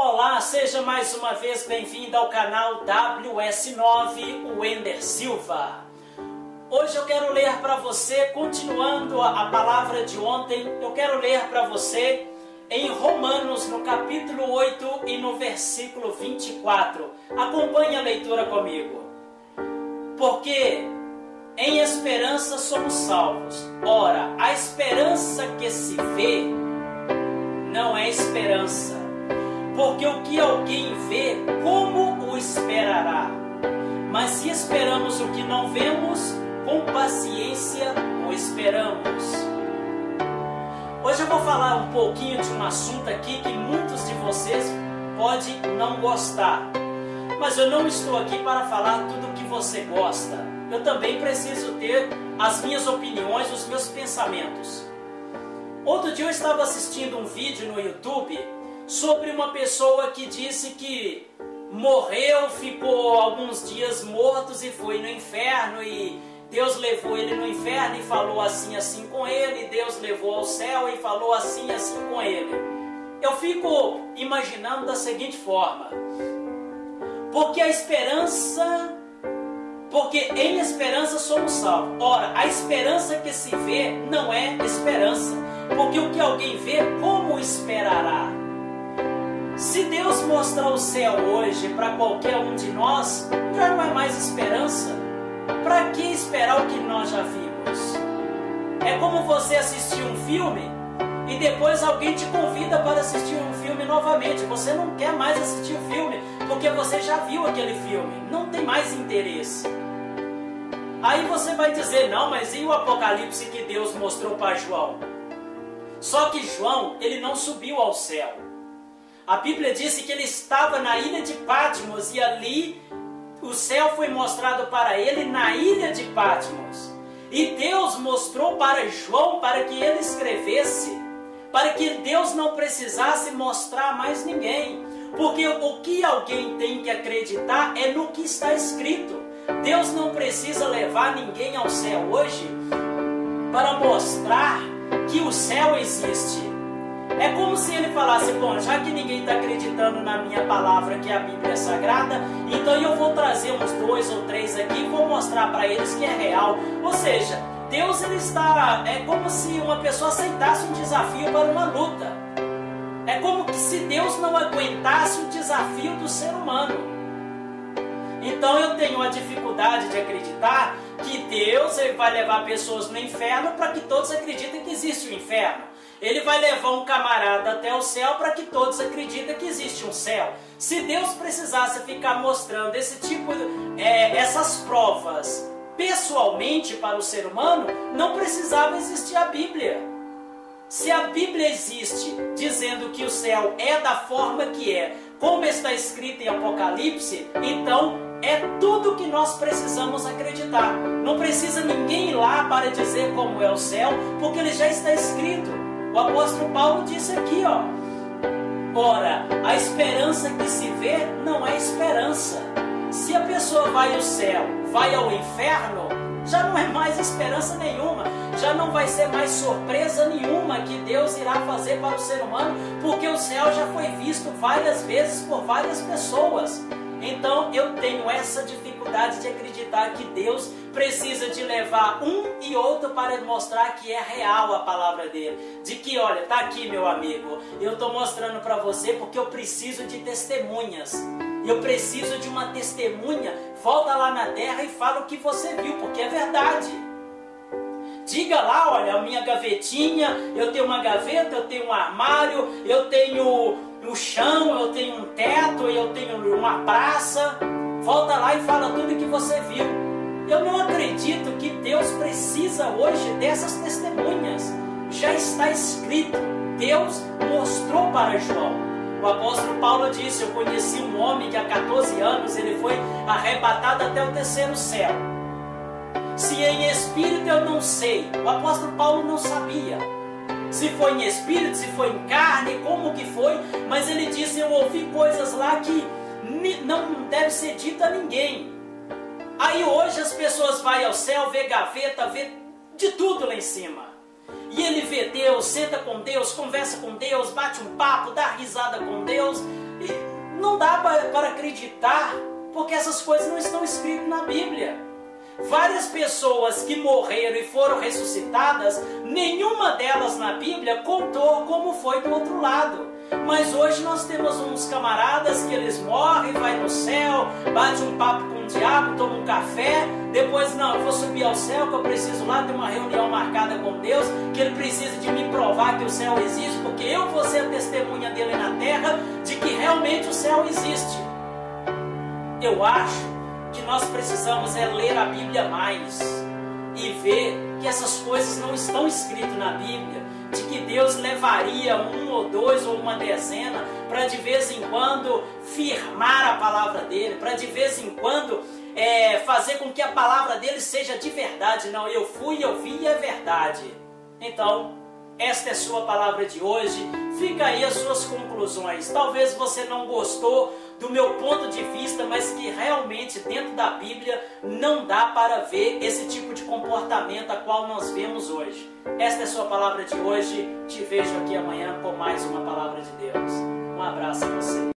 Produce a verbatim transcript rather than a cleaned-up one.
Olá, seja mais uma vez bem-vindo ao canal W S nove, Wender Silva. Hoje eu quero ler para você, continuando a palavra de ontem, eu quero ler para você em Romanos, no capítulo oito e no versículo vinte e quatro. Acompanhe a leitura comigo. Porque em esperança somos salvos. Ora, a esperança que se vê não é esperança. Porque o que alguém vê, como o esperará? Mas se esperamos o que não vemos, com paciência o esperamos. Hoje eu vou falar um pouquinho de um assunto aqui que muitos de vocês podem não gostar. Mas eu não estou aqui para falar tudo o que você gosta. Eu também preciso ter as minhas opiniões, os meus pensamentos. Outro dia eu estava assistindo um vídeo no YouTube sobre uma pessoa que disse que morreu, ficou alguns dias mortos e foi no inferno, e Deus levou ele no inferno e falou assim assim com ele, Deus levou ao céu e falou assim assim com ele. Eu fico imaginando da seguinte forma: porque a esperança, porque em esperança somos salvos. Ora, a esperança que se vê não é esperança, porque o que alguém vê, como esperará? Se Deus mostrar o céu hoje para qualquer um de nós, já não é mais esperança. Para que esperar o que nós já vimos? É como você assistir um filme e depois alguém te convida para assistir um filme novamente. Você não quer mais assistir o filme porque você já viu aquele filme, não tem mais interesse. Aí você vai dizer: não, mas e o Apocalipse que Deus mostrou para João? Só que João, ele não subiu ao céu. A Bíblia disse que ele estava na ilha de Patmos, e ali o céu foi mostrado para ele na ilha de Patmos. E Deus mostrou para João para que ele escrevesse, para que Deus não precisasse mostrar mais ninguém. Porque o que alguém tem que acreditar é no que está escrito. Deus não precisa levar ninguém ao céu hoje para mostrar que o céu existe. É como se ele falasse: bom, já que ninguém está acreditando na minha palavra, que a Bíblia é sagrada, então eu vou trazer uns dois ou três aqui e vou mostrar para eles que é real. Ou seja, Deus, ele está... É como se uma pessoa aceitasse um desafio para uma luta. É como se Deus não aguentasse o desafio do ser humano. Então eu tenho a dificuldade de acreditar que Deus, ele vai levar pessoas no inferno para que todos acreditem que existe o inferno. Ele vai levar um camarada até o céu para que todos acreditem que existe um céu. Se Deus precisasse ficar mostrando esse tipo, é, essas provas pessoalmente para o ser humano, não precisava existir a Bíblia. Se a Bíblia existe dizendo que o céu é da forma que é, como está escrito em Apocalipse, então é tudo que nós precisamos acreditar. Não precisa ninguém ir lá para dizer como é o céu, porque ele já está escrito. O apóstolo Paulo disse aqui, ó: ora, a esperança que se vê não é esperança. Se a pessoa vai ao céu, vai ao inferno, já não é mais esperança nenhuma, já não vai ser mais surpresa nenhuma que Deus irá fazer para o ser humano, porque o céu já foi visto várias vezes por várias pessoas. Então eu tenho essa dificuldade de acreditar que Deus precisa de levar um e outro para mostrar que é real a palavra dele. De que, olha, tá aqui, meu amigo, eu estou mostrando para você porque eu preciso de testemunhas. Eu preciso de uma testemunha. Volta lá na terra e fala o que você viu, porque é verdade. Diga lá: olha, a minha gavetinha, eu tenho uma gaveta, eu tenho um armário, eu tenho no chão, eu tenho um teto, eu tenho uma praça. Volta lá e fala tudo que você viu. Eu não acredito que Deus precisa hoje dessas testemunhas. Já está escrito. Deus mostrou para João. O apóstolo Paulo disse: eu conheci um homem que há quatorze anos ele foi arrebatado até o terceiro céu. Se em espírito eu não sei. O apóstolo Paulo não sabia se foi em espírito, se foi em carne, como que foi, mas ele disse: eu ouvi coisas lá que não deve ser dito a ninguém. Aí hoje as pessoas vão ao céu, vê gaveta, vê de tudo lá em cima. E ele vê Deus, senta com Deus, conversa com Deus, bate um papo, dá risada com Deus. E Não dá para acreditar, porque essas coisas não estão escritas na Bíblia. Várias pessoas que morreram e foram ressuscitadas, nenhuma delas na Bíblia contou como foi do outro lado. Mas hoje nós temos uns camaradas que eles morrem, vai no céu, bate um papo com o diabo, toma um café, depois, não, eu vou subir ao céu, que eu preciso lá ter uma reunião marcada com Deus, que Ele precisa de me provar que o céu existe, porque eu vou ser a testemunha dele na terra, de que realmente o céu existe. Eu acho que nós precisamos é ler a Bíblia mais e ver que essas coisas não estão escritas na Bíblia, de que Deus levaria um ou dois ou uma dezena para de vez em quando firmar a palavra dele, para de vez em quando é, fazer com que a palavra dele seja de verdade. Não, eu fui, eu vi e é verdade. Então, esta é a sua palavra de hoje. Fica aí as suas conclusões. Talvez você não gostou do meu ponto de vista, mas que realmente dentro da Bíblia não dá para ver esse tipo de comportamento a qual nós vemos hoje. Esta é a sua palavra de hoje. Te vejo aqui amanhã com mais uma palavra de Deus. Um abraço a você.